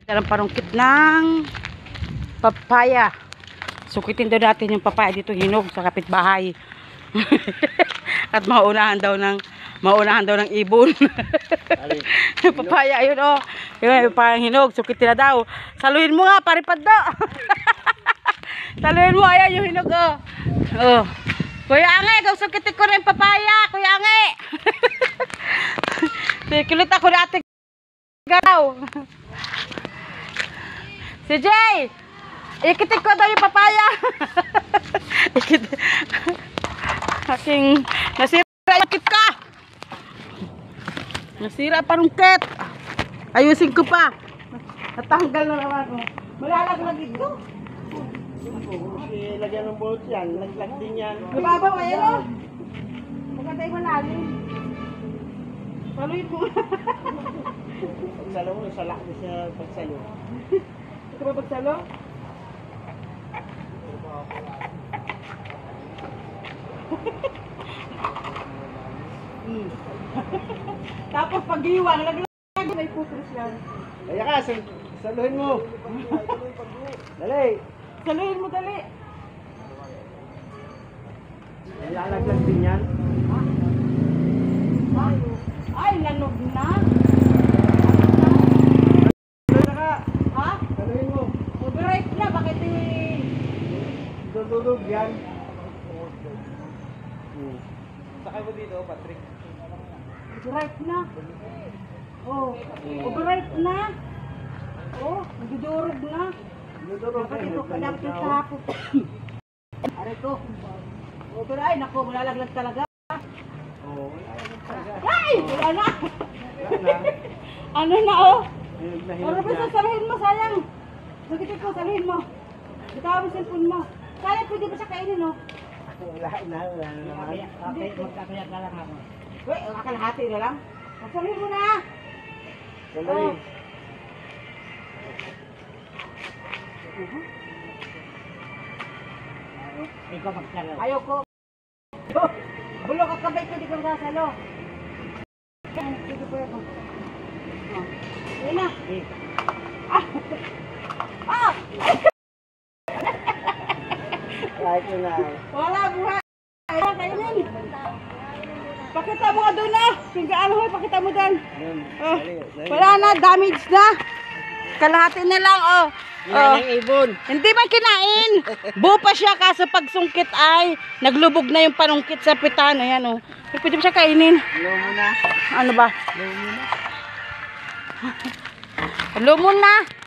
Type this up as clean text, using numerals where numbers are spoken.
Ang parungkit ng papaya. Sukitin daw natin yung papaya dito hinog sa kapitbahay. At maunahan daw ng ibon. Papaya ayun oh. Yung parang hinog, sukitin na daw. Saluhin mo nga, paripad daw. Saluhin mo, ayan yung hinog oh. Oh. Kuya Ange, ikaw sukitin ko rin papaya, Kuya Ange. Kilot ako ni Ate Garaw. Si Jay, ikitik ko daw yung papaya. Aking nasira yung kit ka. Nasira parungkit. Ayusin ko pa. Natanggal na naman. Malalaglag ito. Lagyan ng bolt yan. Laglag din yan. Mababaw ayan o. Maganda yung malalim. Saluhin mo. Pagsalo mo, salak mo siya pagsalo. Ito ba pagsalo? Tapos pag-iwang, laglag may putros yan. Kaya ka, saluhin mo. Dali. Saluhin mo dali. Lalaglag din yan. Ay, lanog na. Ha? Saluhin mo. Overripe na, bakit Dududog yan. Sakay mo dito, Patrick. overripe na. Oh, overripe na. Oh, nagdudurog na. Dududog Dapat ito, dapat ito kahapon. Aray ko. Ay, naku, malalaglag talaga. Oo. Ay, wala na. Wala na. Ano na oh? Nahilap Ano ba na. sasaluhin mo, sayang? Sakitin ko, saluhin mo. Bitawan mo cellphone mo. Kaya pwede ba siya kainin, no? Wala na naman. Okay, magkakaya ka lang ako. Wait, kakalahati na lang. Saluhin mo na. Saluhin. Ikaw magsalo. Ayoko. Bulok at kabay ko, di ka magsasalo. Sige po ako. Ayun na. Ah! Ah! Kahit mo na. Wala, buhay. Ayun, kainin. Pakita mo nga doon na. Tinggaan ho, pakita mo doon. Oh, wala na, damage na. Kalahati na lang, oh. Yan ang ibon. Hindi man kinain. Buo pa siya kaso pagsungkit ay naglubog na yung panungkit sa pitan. Ayan, oh. Pwede ba siya kainin? Hello muna. Ano ba? Hello muna. Hello muna.